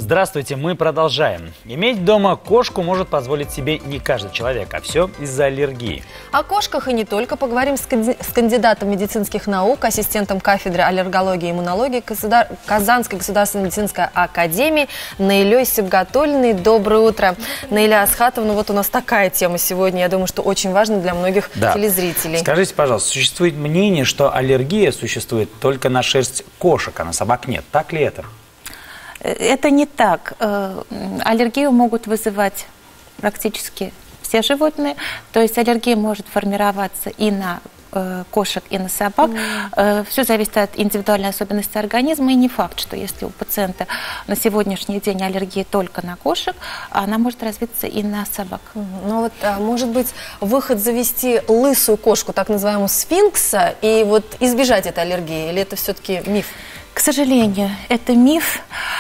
Здравствуйте, мы продолжаем. Иметь дома кошку может позволить себе не каждый человек, а все из-за аллергии. О кошках и не только поговорим с кандидатом медицинских наук, ассистентом кафедры аллергологии и иммунологии Казанской государственной медицинской академии Наилей Сибгатуллиной. Доброе утро, Наиля Асхатовна. Вот у нас такая тема сегодня, я думаю, что очень важна для многих телезрителей. Скажите, пожалуйста, существует мнение, что аллергия существует только на шерсть кошек, а на собак нет. Так ли это? Это не так. Аллергию могут вызывать практически все животные. То есть аллергия может формироваться и на кошек, и на собак. Все зависит от индивидуальной особенности организма. И не факт, что если у пациента на сегодняшний день аллергия только на кошек, она может развиться и на собак. Ну вот, может быть, выход завести лысую кошку, так называемую сфинкса, и вот избежать этой аллергии? Или это все-таки миф? К сожалению, это миф.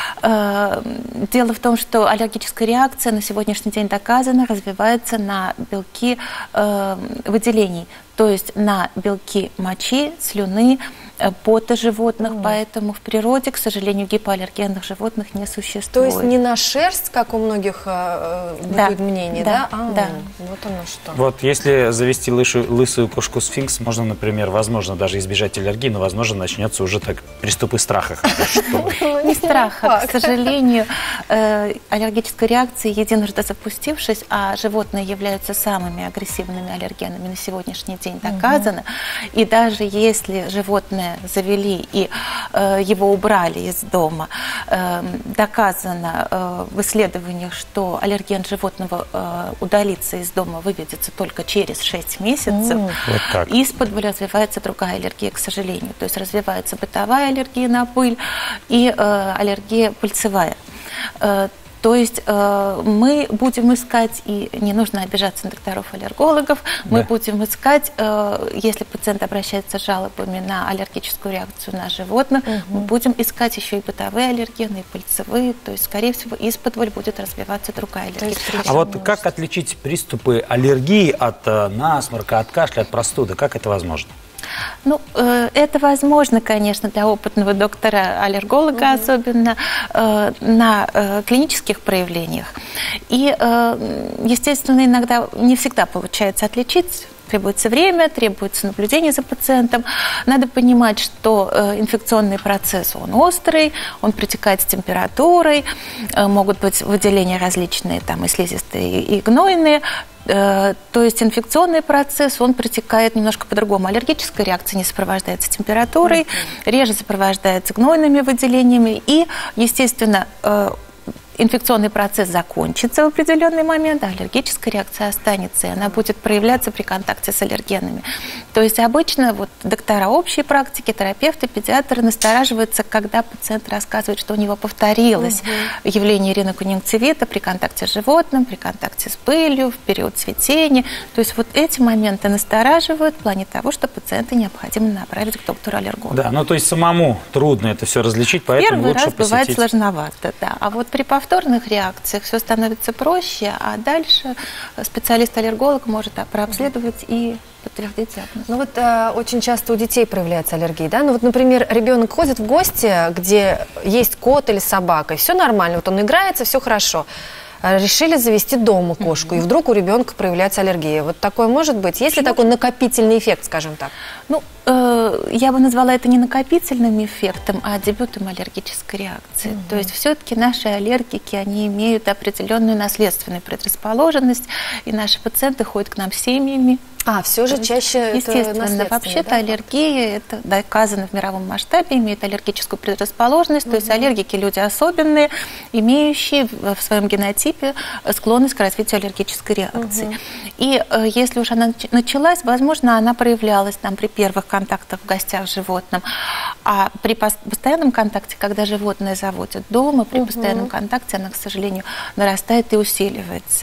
Дело в том, что аллергическая реакция на сегодняшний день доказана, развивается на белки выделений, то есть на белки мочи, слюны, пота животных, поэтому в природе, к сожалению, гипоаллергенных животных не существует. То есть не на шерсть, как у многих бытует мнение, да? Да. Вот оно что. Вот если завести лысую кошку сфинкс, можно, например, возможно, даже избежать аллергии, но, возможно, начнется уже так приступы страха. Не страха, к сожалению, аллергическая реакция, единожды запустившись, а животные являются самыми агрессивными аллергенами на сегодняшний день, доказано. И даже если животное завели и его убрали из дома, доказано в исследованиях, что аллерген животного удалится из дома, выведется только через 6 месяцев. Вот Из-под развивается другая аллергия, к сожалению. То есть развивается бытовая аллергия на пыль и аллергия пыльцевая. То есть мы будем искать, и не нужно обижаться на докторов-аллергологов, мы будем искать, если пациент обращается с жалобами на аллергическую реакцию на животных, мы будем искать еще и бытовые аллергены, и пыльцевые, то есть, скорее всего, из-под будет развиваться другая аллергическая реакция. А вот как отличить приступы аллергии от насморка, от кашля, от простуды? Как это возможно? Ну, это возможно, конечно, для опытного доктора-аллерголога, особенно на клинических проявлениях. И, естественно, иногда не всегда получается отличить. Требуется время, требуется наблюдение за пациентом. Надо понимать, что инфекционный процесс, он острый, он протекает с температурой, могут быть выделения различные, там и слизистые, и гнойные. То есть инфекционный процесс, он протекает немножко по-другому. Аллергическая реакция не сопровождается температурой, реже сопровождается гнойными выделениями. И, естественно, инфекционный процесс закончится в определенный момент, а аллергическая реакция останется, и она будет проявляться при контакте с аллергенами. То есть обычно вот доктора общей практики, терапевты, педиатры настораживаются, когда пациент рассказывает, что у него повторилось явление риноконъюнктивита при контакте с животным, при контакте с пылью, в период цветения. То есть вот эти моменты настораживают в плане того, что пациента необходимо направить к доктору-аллергологу. Да, ну то есть самому трудно это все различить, поэтому лучше посетить. Первый раз бывает сложновато, да. А вот при повторных реакциях все становится проще, а дальше специалист-аллерголог может прообследовать и подтвердить диагноз. Ну вот очень часто у детей проявляется аллергия, да? Ну вот, например, ребенок ходит в гости, где есть кот или собака, и все нормально, вот он играется, все хорошо. Решили завести дома кошку, и вдруг у ребенка проявляется аллергия. Вот такое может быть? Есть ли такой накопительный эффект, скажем так? Ну, я бы назвала это не накопительным эффектом, а дебютом аллергической реакции. То есть все-таки наши аллергики, они имеют определенную наследственную предрасположенность, и наши пациенты ходят к нам с семьями. Все же чаще естественно, вообще-то аллергия, это доказано в мировом масштабе, имеет аллергическую предрасположенность, то есть аллергики люди особенные, имеющие в своем генотипе склонность к развитию аллергической реакции. И если уж она началась, возможно, она проявлялась там при первых контактах в гостях с животным, а при постоянном контакте, когда животное заводят дома, при постоянном контакте она, к сожалению, нарастает и усиливается.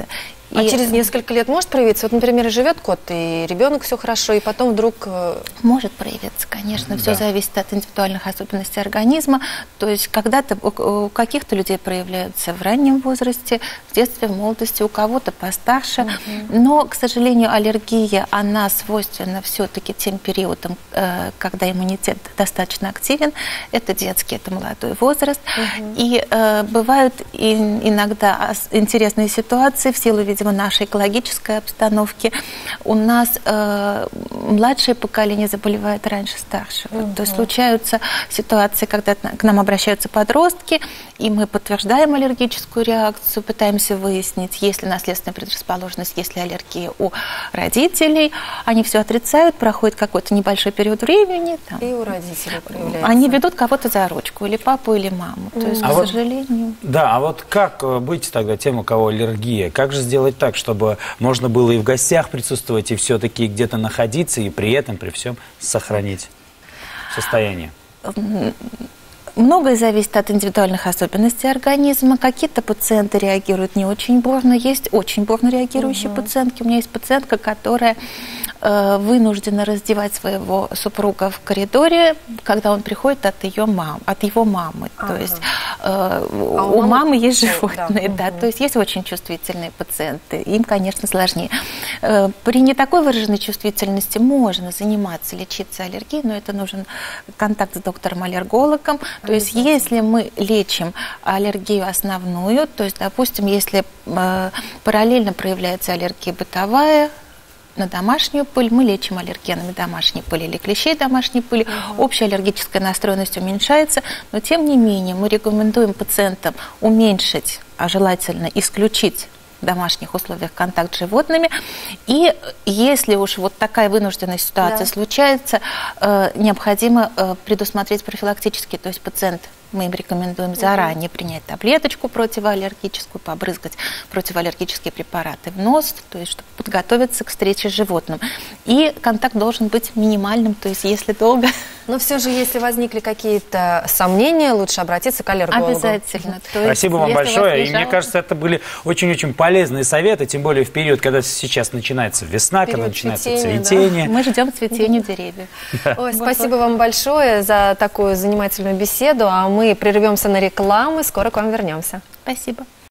А через несколько лет может проявиться? Вот, например, живет кот, и ребенок все хорошо, и потом вдруг... Может проявиться, конечно. Все зависит от индивидуальных особенностей организма. То есть когда-то у каких-то людей проявляются в раннем возрасте, в детстве, в молодости, у кого-то постарше. Но, к сожалению, аллергия, она свойственна все-таки тем периодам, когда иммунитет достаточно активен. Это детский, это молодой возраст. И бывают иногда интересные ситуации в силу, видимо, нашей экологической обстановки. У нас младшее поколение заболевает раньше старшего. То есть случаются ситуации, когда к нам обращаются подростки, и мы подтверждаем аллергическую реакцию, пытаемся выяснить, есть ли наследственная предрасположенность, есть ли аллергия у родителей. Они все отрицают, проходит какой-то небольшой период времени. Там, и у родителей проявляется. Они ведут кого-то за ручку, или папу, или маму. То есть, к сожалению... Да, а вот как быть тогда тем, у кого аллергия? Как же сделать так, чтобы можно было и в гостях присутствовать, и все-таки где-то находиться, и при этом, при всем сохранить состояние? Многое зависит от индивидуальных особенностей организма. Какие-то пациенты реагируют не очень бурно, есть очень бурно реагирующие пациентки. У меня есть пациентка, которая вынуждена раздевать своего супруга в коридоре, когда он приходит от его мамы. То есть у мамы есть животные, то есть есть очень чувствительные пациенты, им, конечно, сложнее. При не такой выраженной чувствительности можно заниматься, лечиться аллергией, но это нужен контакт с доктором-аллергологом. То есть если мы лечим аллергию основную, то есть, допустим, если параллельно проявляется аллергия бытовая, на домашнюю пыль, мы лечим аллергенами домашней пыли или клещей домашней пыли. Общая аллергическая настроенность уменьшается, но тем не менее мы рекомендуем пациентам уменьшить, а желательно исключить в домашних условиях контакт с животными. И если уж вот такая вынужденная ситуация случается, необходимо предусмотреть профилактически, то есть пациент, мы им рекомендуем заранее принять таблеточку противоаллергическую, побрызгать противоаллергические препараты в нос, то есть чтобы подготовиться к встрече с животным. И контакт должен быть минимальным, то есть если долго... Но все же, если возникли какие-то сомнения, лучше обратиться к аллергологу. Обязательно. Спасибо вам большое. И мне кажется, это были очень-очень полезные советы, тем более в период, когда сейчас начинается весна, когда начинается цветение. Да. Мы ждем цветения деревьев. Ой, спасибо вам большое за такую занимательную беседу. А мы прервемся на рекламу и скоро к вам вернемся. Спасибо.